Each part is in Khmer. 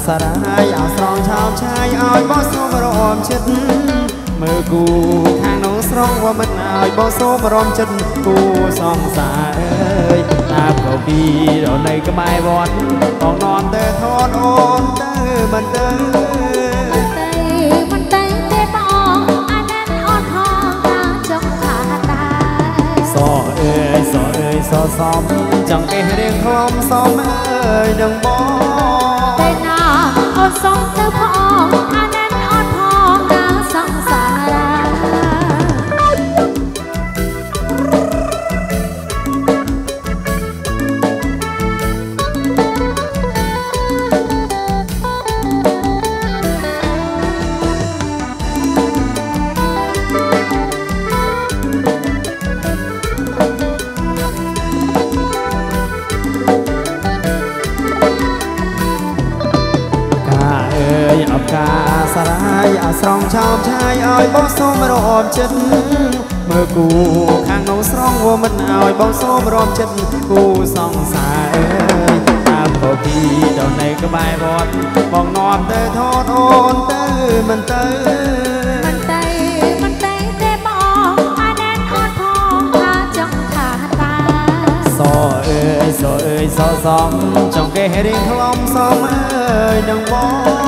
สารายอาสรองชาวชายอ้อยบ่สู้มารอมชิดมือกูข้างน้องสรองว่ามันอ้อยบ่สู้มารอมชิดกูสองสายน้ำเขาปีเราในกระไม้บอลต้องนอนเตอทอนโอนเตอมันเตอมันเตะปองอันนั้นอ่อนทองตาจงขาตาสอเอ้ยสอเอ้ยสอซ้อมจังเกเรียงคลอมซ้อมเอ้ยดังบ่แต่หน้าอ่อนสองเตะพองอันนั้นอ่อนทองตาสองสารากาสลายอาสรองชาวชายอ้อยบ่สู้มารอมชิดเมื่อกูข้างน้องสรองว่ามันอ้อยบ่สู้มารอมชิดกูสองสายตามพอพี่เจ้าในกระบายบอดมองนอนเตอทอดโอนเตอมันเตอมันเตะบองอันนั้นอ่อนทองตาจงขาตาสอเอ้ยสอเอ้ยสอซ้อมจังเกเรียงคลอมซ้อมเอ้ยดังบ่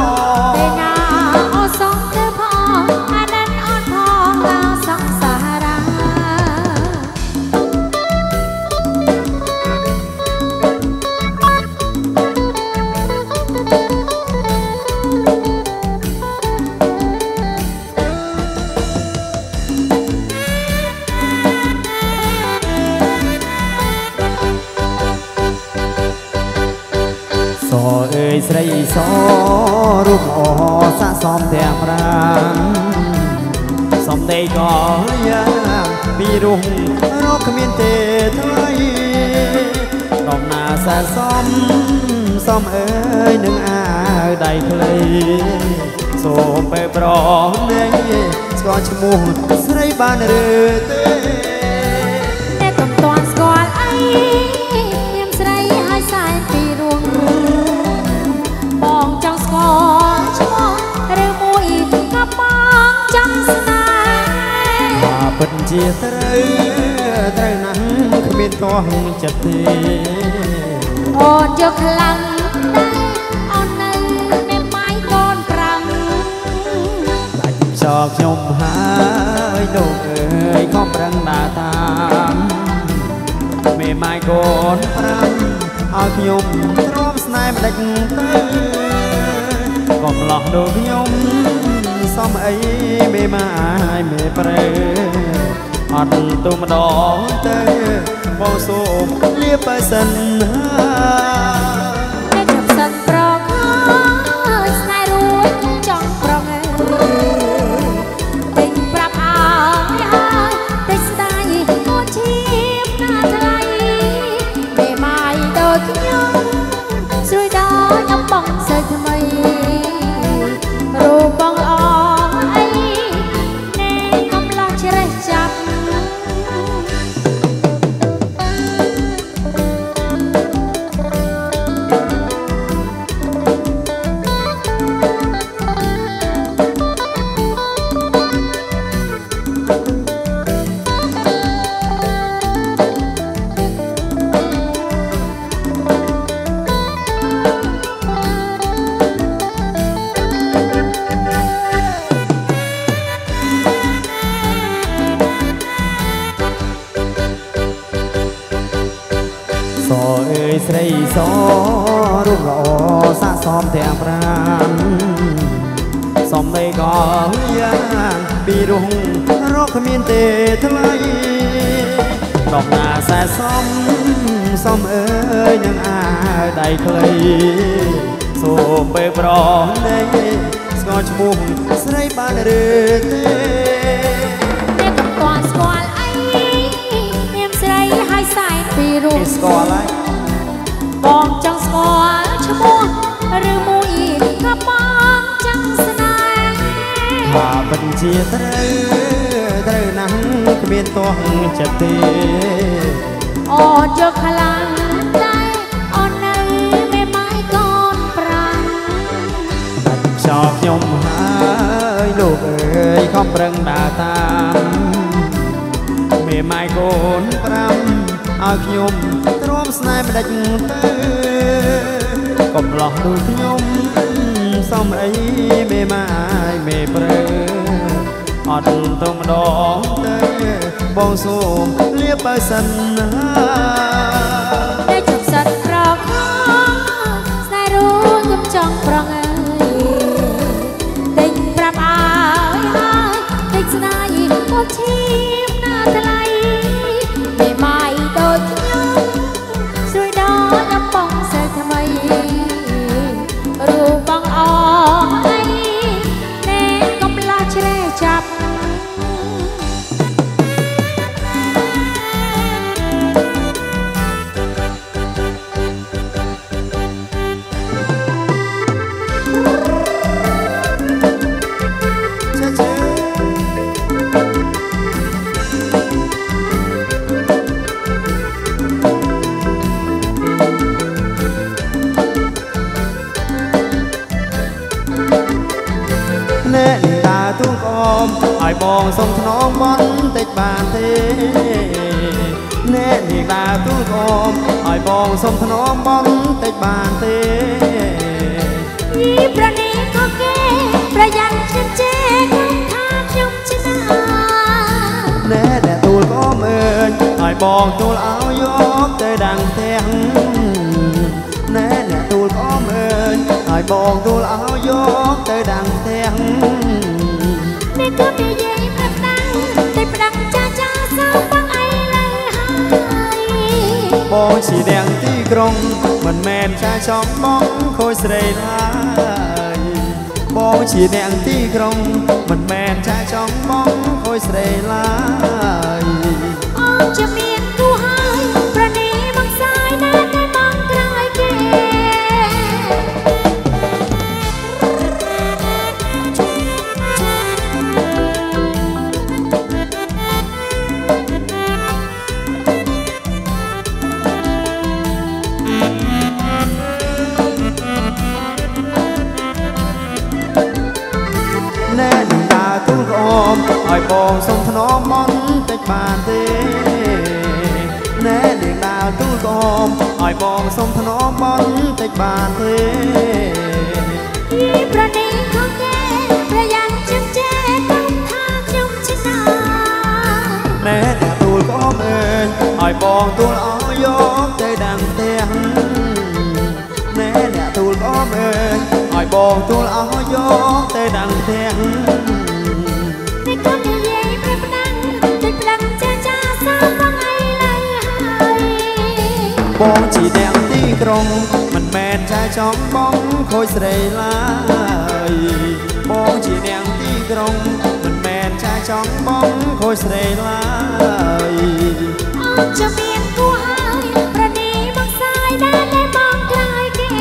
สอเอ้ยใส่สอรูปอ่อสะสอมแถมรางสมได้ก่อยังปีรุ่งรบขมิ้นเตะไทยดอกนาสะสอมซ้อมเอ้ยหนึ่งอาได้เคยโสมไปปรองในสกอชมูใส่บ้านเรือเตะแต่กำตอนสกอลไอยังใส่ให้สายปีรุ่งมองจังสกอชั่วเรือมวยกับมองจังสนายว่าเป็นเจียเตยนั้นขมิ้นต้องจัดทีอ่อนเจอพลังได้อ่อนในแม่ไม้ก้อนปรังได้ชอบชมหายโดกเอ้ยข้อมรังตาตามแม่ไม้ก้อนปรังเอาขยมรวมสไนป์เด็กเตยก็มหลอกดูขยมซ้อมไอ้เมื่อมาเมื่อเปรย์อัดตัวมาดองเตยมองสูบเลี้ยไปสันหาได้จับสันปลอกสไนรู้จ้องปลอกติงปรับเอาติงสไตล์โคชิมหน้าไทยเมื่อมาโดนยงสวยดอยน้ำบังใส่ทำไมรูปบังอ่อนไอ้เน่กำลังเชื่อจับสอเอ้ยใส่สอรูปหล่อสะสอมแถมรางสมได้ก่อยังปีรุ่งรบขมิ้นเตะทลายดอกนาแสซ้อมเอ้ยยังอาได้เคยโสมไปปรองได้สกอชมุมใส่บ้านเรือเตะแต่กับตอนสกอลไอเนียมใส่ให้สายปีรุ่งสกอลไลมองจังสกอลชั่วโมงหรือมูอีกกับมองจังสนายว่าเป็นเชียเตยนั้นขมิ้นต้องจัดทีอ่อนเจอพลังได้อ่อนในแม่ไม้ก้อนปรังខ្ញុំហើយលោកអើយខំប្រឹងដើរតាមមេម៉ាយកូន5ឲ្យខ្ញុំទ្រាំស្នេហ៍មិនដេចទៅកុំឡោះដូចខ្ញុំសំអីមេម៉ាយមេព្រើអត់ទៅម្ដងទៅបងសូមលៀបបើសិនណាតែជប់សិតប្រខំស្នេហ៍រួចខ្ញុំចង់ប្រងអើយតែប្រាប់ឲ្យតែស្នេហ៍មកឈាមណាថ្លៃមេម៉ាយដូចខ្ញុំស្រួយដល់ដំបងសិលថ្មីរូបបងអអីណែកំឡោះជ្រែចាប់ឲ្យបងសុំថ្នមបន្តិចបានទេណែនាងដើរទូលកុំឲ្យបងសុំថ្នមបន្តិចបានទេយីប្រនេះក៏គេប្រយ័ត្នចិត្តចេះថាខ្ញុំឆ្នាណែតែទូលកុំអើយឲ្យបងទូលឲ្យយកទៅដាំងផ្ទះណែអ្នកទូលកុំអើយឲ្យបងទូលឲ្យយកទៅដាំងផ្ទះនេះគឺនិយាយប្រាប់តាំងតែផ្ដាំចាចាសោបងអីលើហើយបងជាអ្នកទីក្រុងមិនមែនចាចង់បងខូចស្រីឡើយបងជាអ្នកទីក្រុងមិនមែនចាចង់បងខូចស្រីឡើយអូនจะមានគូហើយប្រនេះមកសាយណាស់តែបងក្រោយគេឲ្យបងសុំថ្នមបន្តិចបានទេណែនាងដើរទូលកុំឲ្យបងសុំថ្នមបន្តិចបានទេយីប្រនេះក៏គេប្រយ័ត្នចិត្តចេះថាខ្ញុំឆ្នាណែអ្នកទូលកុំអើយឲ្យបងទូលឲ្យយកទៅដាំងផ្ទះណែអ្នកទូលកុំអើយឲ្យបងទូលឲ្យយកទៅដាំងផ្ទះបងជាអ្នកទីក្រុងមិនមែនចាចង់បងខូចស្រីឡើយបងជាអ្នកទីក្រុងមិនមែនចាចង់បងខូចស្រីឡើយអូនจะមានគូហើយប្រនេះមកសាយណាស់តែបងក្រោយគេ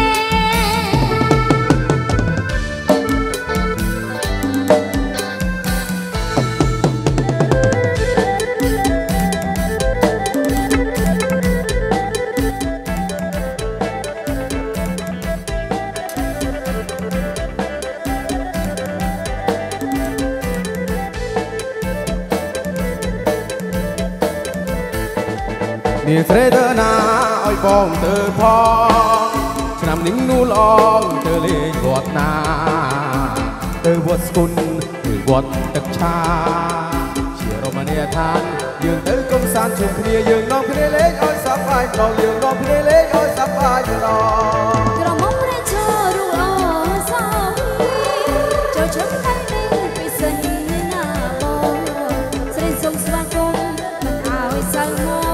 នាងស្រីទៅណាឲ្យបងទៅផងឆ្នាំនេះនោះល្អទៅលេងវត្តណាទៅវត្តស្គុណឬវត្តទឹកឆាជារមណីយដ្ឋានយើងទៅកំសាន្តជុំគ្នាយើងនាំគ្នាលេងឲ្យសប្បាយម្ដងយើងនាំគ្នាលេងឲ្យសប្បាយម្ដងក្រមុំរែឈររូអសោចូលជុំតែនឹងពិសេសណាបងស្រីសុំស្វាគមន៍មិនឲ្យសៅ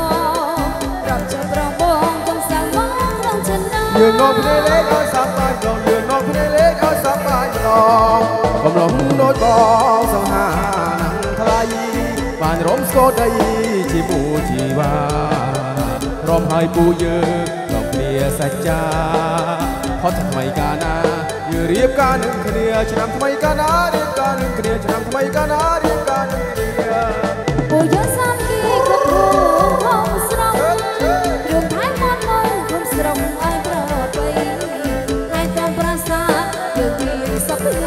មកយើងនាំគ្នាលេងឲ្យសប្បាយម្ដងយើងនាំគ្នាលេងឲ្យសប្បាយម្ដងកំឡុងដូចបងសង្ហាណាស់ថ្លៃបានរំស្គរដីជាពូជីវ៉ារំហើយពូយើងនាំគ្នាសច្ចាផុតថ្មីកាលណាយើងរៀបការនឹងគ្នាឆ្នាំថ្មីកាលណារៀបការនឹងគ្នាឆ្នាំថ្មីកាលណារៀបការនឹងគ្នាពូយើងសាមគ្គីគ្រប់រូបផងស្រស់រឿងថែមមកក្រុមស្រងឲ្យប្របីហើយតាមប្រាសាទយើងទីសព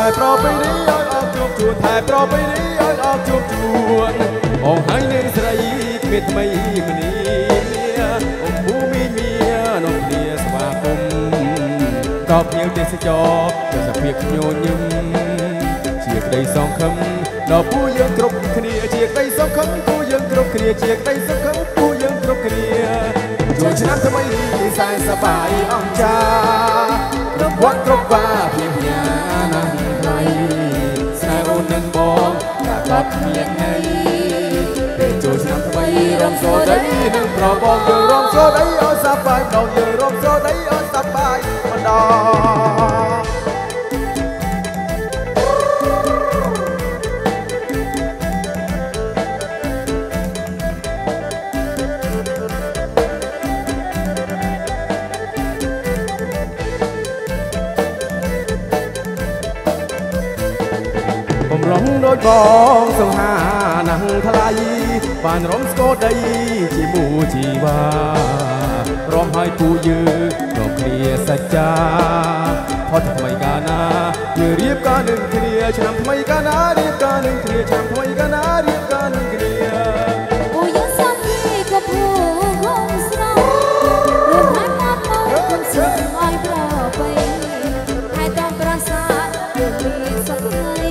តែប្រពៃណីឲ្យអបជួបជួនតែប្រពៃណីឲ្យអបជួបជួនបងហើយនាងស្រីគ្មានថ្មីម្នីអំភូមិមាននំគ្នាស្វាគមន៍ក៏ភ្ញៀវទេសចរទៅសភាពញញឹមជាក្តីសង្ឃឹមដល់ពូយើងគ្រប់គ្នាជាក្តីសង្ឃឹមពូយើងគ្រប់គ្នាជាក្តីសង្ឃឹមពូយើងគ្រប់គ្នាចូលឆ្នាំថ្មីនេះសែនសប្បាយអង្ចាគ្រប់វត្តគ្រប់វាភ្ញៀវញាណាស់ថ្លៃស្នេហ៍អូននឹងបងតែបាត់មានថ្ងៃពេលចូលឆ្នាំថ្មីរំសូដីនឹងប្របងយើងរំសូដីឲ្យសប្បាយដល់យើងរំសូដីឲ្យសប្បាយម្ដងឡងដូចបងសង្ហាណាស់ថ្លៃបានរំស្គរដីជាមូជីវ៉ារំឲ្យពូយើងរំគ្នាសច្ចាផុតថ្មីកាលណាយើងរៀបការនឹងគ្នាឆ្នាំថ្មីកាលណារៀបការនឹងគ្នាឆ្នាំថ្មីកាលណារៀបការនឹងគ្នាពូយើងសាប់ពីក៏ពូហងស្រោរួមហើយមកគុំសឹងឲ្យប្របីហើយតាមប្រាសាទយើងមានសុខថ្ងៃ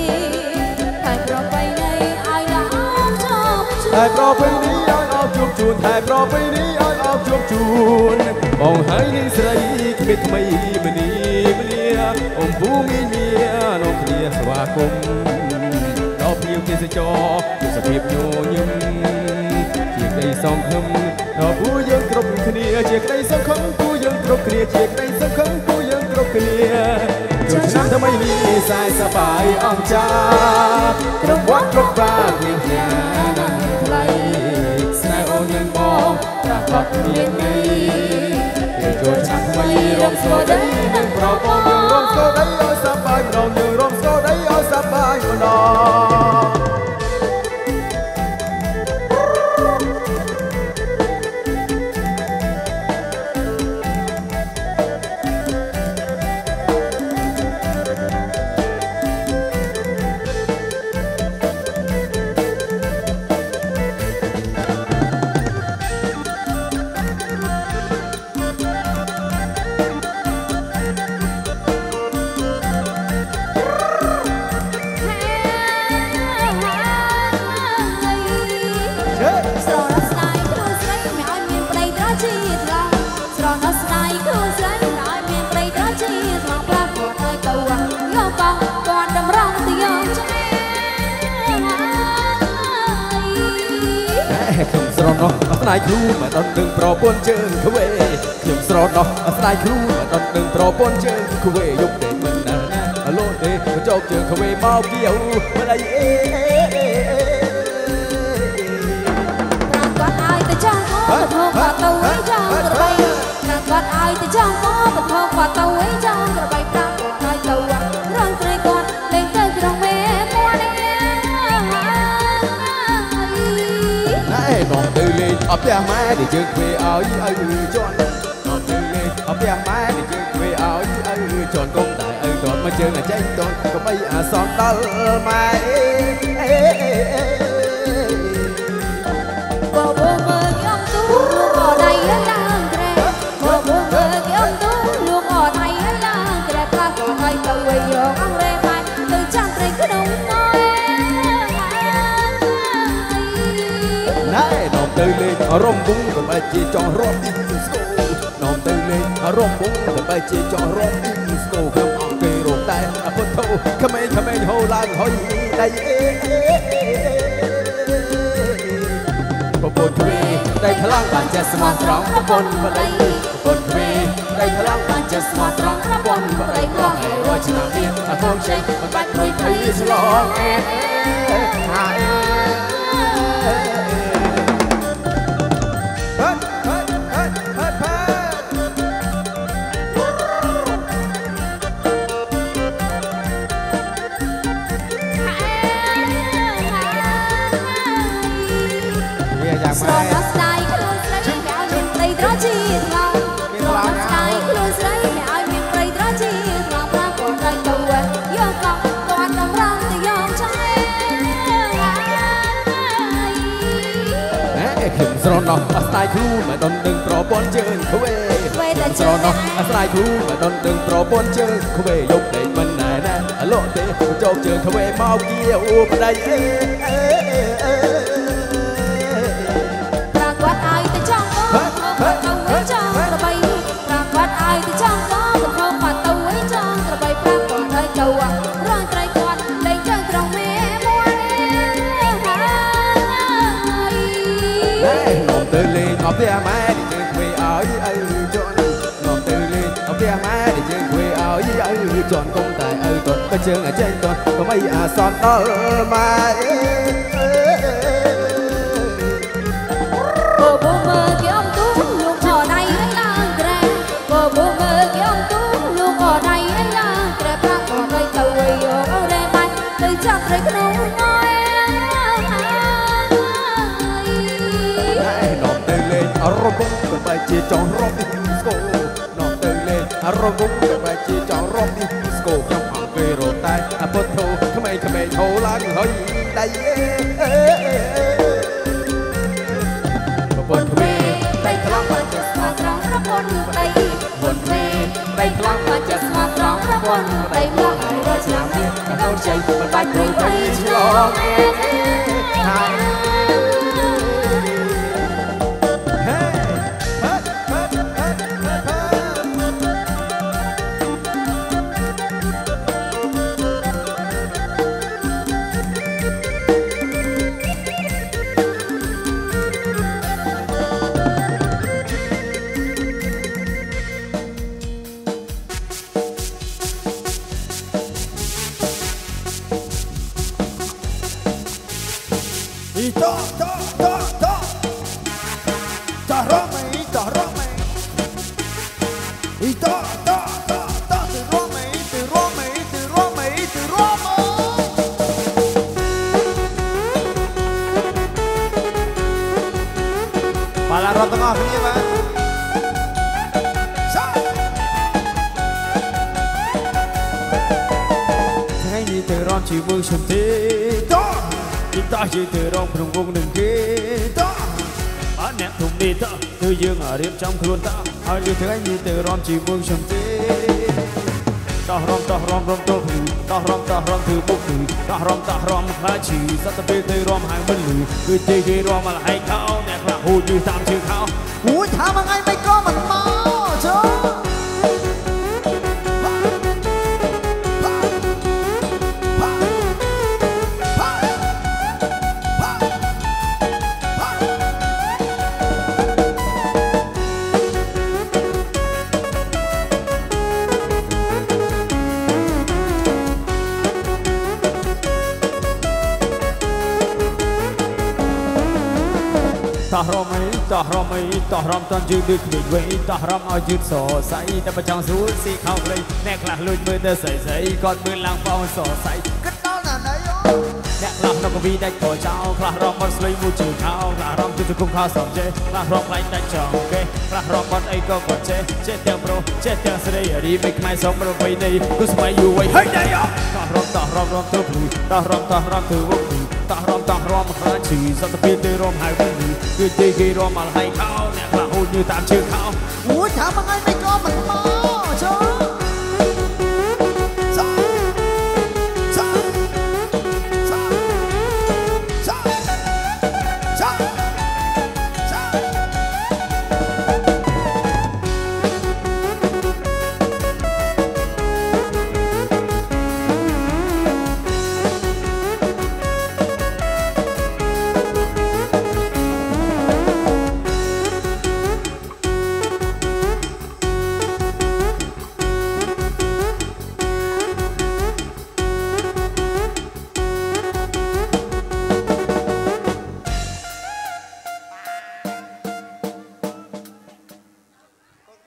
តែប្រពៃនេះឲ្យអបជួបជួនតែប្រពៃនេះឲ្យអបជួបជួនបងហើយនាងស្រីគ្មានថ្មីម្នីម្នាអំភូមិមាននំគ្នាស្វាគមន៍ដល់ភ្ញៀវទេសចរជាសភាពញញឹមជាក្តីសង្ឃឹមដល់ពូយើងគ្រប់គ្នាជាក្តីសង្ឃឹមពូយើងគ្រប់គ្នាជាក្តីសង្ឃឹមពូយើងគ្រប់គ្នាចូលឆ្នាំថ្មីនេះសែនសប្បាយអង្ចាគ្រប់វត្តគ្រប់បាភ្ញៀវញាណាស់ថ្លៃស្នេហ៍អូននឹងបងតែបាត់មានថ្ងៃពេលចូលឆ្នាំថ្មីរំសូដីនឹងប្របងយើងរំសូដីឲ្យសប្បាយម្ដងយើងរំសូដីឲ្យសប្បាយម្ដងខ្ញុំស្រណោះស្ដាយខ្លួនមកដល់នឹងប្រពន្ធជើងខ្វេខ្ញុំស្រណោះស្ដាយខ្លួនមកដល់នឹងប្រពន្ធជើងខ្វេយកតែមិនដឹងណាលោទេចោកជើងខ្វេមកគៀវមិនអីអេប្រាគាត់ឲ្យទៅចង់បធំបាត់ទៅឯងចង់ក្របីប្រាគាត់ឲ្យទៅចង់បធំបាត់ទៅឯងចង់ក្របីប្រាគាត់ឲ្យទៅរងត្រីគាត់លេងទៅក្នុងមេមួយនេះនាំទៅលេងអបផ្ទះម៉ែដែលយើងធ្វើឲ្យឪជន់នាំទៅលេងអបផ្ទះម៉ែដែលយើងធ្វើឲ្យឪជន់កុំតែឪតន់មកជើងអាចេញតន់កុំបីអាសនដល់ម៉ែបបមើលខ្ញុំទូលោកអដៃឡើងក្រែបបមើលខ្ញុំទូលោកអដៃឡើងក្រែខ្លះក៏ឲ្យទៅវិញយកអង្រែបាច់ទៅចាំត្រីក្នុងនោះណែនាំទៅលេងរំពុងទៅបែជាចង់រត់ស្គូនាំទៅលេងរំពុងទៅបែជាចង់រត់ស្គូខ្ញុំអង្គគេរកតែពុទ្ធោក្មេងហូរឡើងហុយដៃប្រពន្ធទ្វេដៃថ្លង់បានចេះស្មោះត្រង់ប្រពន្ធបដីប្រពន្ធទ្វេដៃថ្លង់បានចេះស្មោះត្រង់ប្រពន្ធបដីខំឲ្យរត់ឆ្នាំទៀតកូនចេញមិនបាច់ព្រួយភ័យស្លងស្រោដល់ស្ដាយខ្លួនស្រីឲ្យមានព្រៃត្រជាថ្លង់ស្រោដល់ស្ដាយខ្លួនស្រីឲ្យមានព្រៃត្រជាថ្លង់ប្រាគាត់ឲ្យទៅយកកស្រណោះអាស្រ័យខ្លួនមិនដនដឹងប្រពន្ធជើងខ្វេស្រណោះអាស្រ័យខ្លួនមិនដនដឹងប្រពន្ធជើងខ្វេយកដេកមិនណែណែអលក់ទេចូលជើងខ្វេមកគៀអូប្តីអេប្រាកដឲ្យទៅចង់ទៅឲ្យចង់ក្របីប្រាកដឲ្យទៅចង់ទៅទៅបាត់ទៅឲ្យចង់ក្របីប្រាកដឲ្យទៅរងត្រីគាត់លេងជើងត្រង់មេមួយនំទៅលេងអត់ផ្ទះម៉ែជើងខ្វេឲ្យអើជន់នំទៅលេងអត់ផ្ទះម៉ែជើងខ្វេឲ្យអើជន់កុំតែអើតត់ទៅជើងចេញតត់កុំអីអាសន្នដល់ម៉ែបបមើគេអំទូលោកអដៃឡើងក្រែបបមើគេអំទូលោកអដៃឡើងក្រែប្រាក់ក៏ទៅទៅយកអរ៉េបាច់ទៅចាប់ត្រីក្នុងអើយនំទៅលេងអរំពុកទៅបែជាចង់រំនេះស្គោនំទៅលេងអរំពុកទៅបែជាចង់រំនេះស្គោខ្ញុំអង្គគេរត់តែអពុទ្ធោក្មេងៗហូរឡើងហើយដៃបុនក្មេងតែខ្លាំងមកចិត្តស្មាត្រង់ប្រពន្ធប្តីបុនក្មេងតែខ្លាំងមកចិត្តស្មាត្រង់ប្រពន្ធប្តីមកឲ្យរកឆ្នាំនេះកូនជ័យមិនបាច់ព្រួយទៅឆ្លង Malah rot tengah ini Pak.ថ្ងៃនេះទៅរំជាមួយខ្ញុំទេតោះយើងទៅរំក្នុងវងនឹងគេតោះអត់អ្នកធំនេះតោះគឺយើងរៀបចំខ្លួនតោះហើយលើថ្ងៃនេះទៅរំជាមួយខ្ញុំទេតោះរំទល់ភ្លឺតោះរំធ្វើពុកភ្លឺតោះរំខ្លាឈីសត្វទៅពេលទៅរំហាងមិនលឺគឺទេគេរំមកហើយខោអ្នកខ្លះហូរយឺតាមជើងខោអូយថាមួយថ្ងៃមិនក៏មិនមកចូលតោះរំតាន់ជឿដូចគ្មានវ័យតោះរំឲ្យយឺតសរសៃតែបើចង់ស្រួលស៊ីខោព្រៃអ្នកខ្លះលួចមើលទៅស្រីគាត់មើលឡើងបោសរសៃគិតដល់ណាណៃអ្នកខ្លះនៅកវីដាច់ក៏ចោលខ្លះរំបាត់ស្លេមួយជើងខោខ្លះរំជួយគុំខោសំចេះខ្លះរំខ្លាញ់ដាច់ចង់គេខ្លះរំបាត់អីក៏គាត់ចេះទាំងប្រុសចេះទាំងស្រីរីមិនខ្មែរសមរវ័យនេះគឺស្មៃយូរវ័យហើយណៃតោះរំទៅភ្លឺតោះរំធ្វើវងភ្លឺតោះរំខ្លាឈីសត្វពេលទៅរំហើយវិញគឺទេគេរំមកហើយខោអ្នកខ្លះហូរយឺតាមជើងខោអូយថាមួយថ្ងៃមិនក៏មិនមក